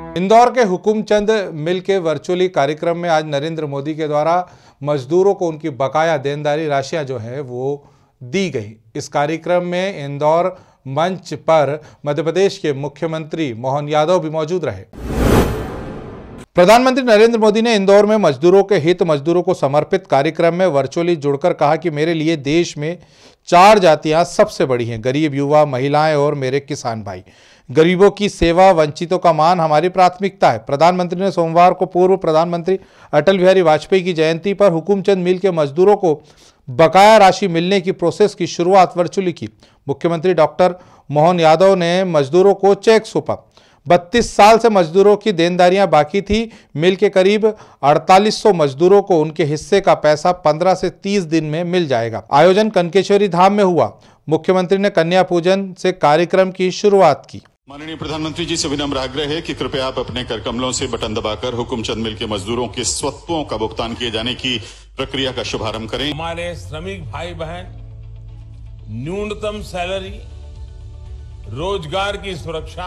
इंदौर के हुकुमचंद मिल के वर्चुअली कार्यक्रम में आज नरेंद्र मोदी के द्वारा मजदूरों को उनकी बकाया देनदारी राशियां जो है वो दी गई। इस कार्यक्रम में इंदौर मंच पर मध्य प्रदेश के मुख्यमंत्री मोहन यादव भी मौजूद रहे। प्रधानमंत्री नरेंद्र मोदी ने इंदौर में मजदूरों के हित मजदूरों को समर्पित कार्यक्रम में वर्चुअली जुड़कर कहा कि मेरे लिए देश में 4 जातियां सबसे बड़ी हैं, गरीब, युवा, महिलाएं और मेरे किसान भाई। गरीबों की सेवा, वंचितों का मान हमारी प्राथमिकता है। प्रधानमंत्री ने सोमवार को पूर्व प्रधानमंत्री अटल बिहारी वाजपेयी की जयंती पर हुकुमचंद मिल के मजदूरों को बकाया राशि मिलने की प्रोसेस की शुरुआत वर्चुअली की। मुख्यमंत्री डॉक्टर मोहन यादव ने मजदूरों को चेक सौंपा। 32 साल से मजदूरों की देनदारियां बाकी थी। मिल के करीब 4800 मजदूरों को उनके हिस्से का पैसा 15 से 30 दिन में मिल जाएगा। आयोजन कनकेश्वरी धाम में हुआ। मुख्यमंत्री ने कन्या पूजन से कार्यक्रम की शुरुआत की। माननीय प्रधानमंत्री जी से विनम्र आग्रह है कि कृपया आप अपने कर कमलों से बटन दबाकर हुकुमचंद मिल के मजदूरों के स्वत्वों का भुगतान किए जाने की प्रक्रिया का शुभारंभ करें। हमारे श्रमिक भाई बहन न्यूनतम सैलरी, रोजगार की सुरक्षा,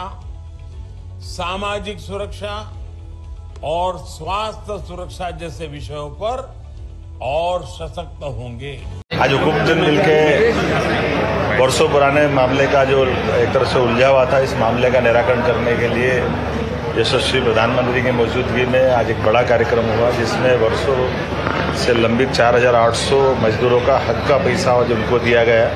सामाजिक सुरक्षा और स्वास्थ्य सुरक्षा जैसे विषयों पर और सशक्त होंगे। आज हुकुमचंद मिल के वर्षों पुराने मामले का जो एक तरह से उलझा हुआ था, इस मामले का निराकरण करने के लिए यशस्वी प्रधानमंत्री की मौजूदगी में आज एक बड़ा कार्यक्रम हुआ, जिसमें वर्षों से लंबित 4800 मजदूरों का हक का पैसा आज उनको दिया गया।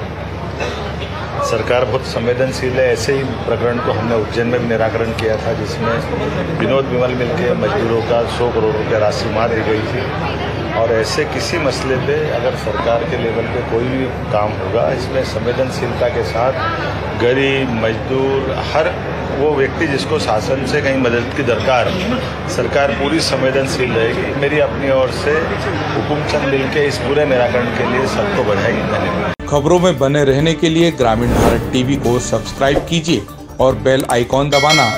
सरकार बहुत संवेदनशील है। ऐसे ही प्रकरण को हमने उज्जैन में भी निराकरण किया था, जिसमें विनोद विमल मिल के मजदूरों का 100 करोड़ रुपया राशि वहाँ दी गई थी। और ऐसे किसी मसले पे अगर सरकार के लेवल पे कोई भी काम होगा, इसमें संवेदनशीलता के साथ गरीब, मजदूर, हर वो व्यक्ति जिसको शासन से कहीं मदद की दरकार, सरकार पूरी संवेदनशील रहेगी। मेरी अपनी ओर से हुकुमचंद मिल के इस पूरे निराकरण के लिए सबको बधाई। धन्यवाद। खबरों में बने रहने के लिए ग्रामीण भारत टीवी को सब्सक्राइब कीजिए और बेल आइकॉन दबाना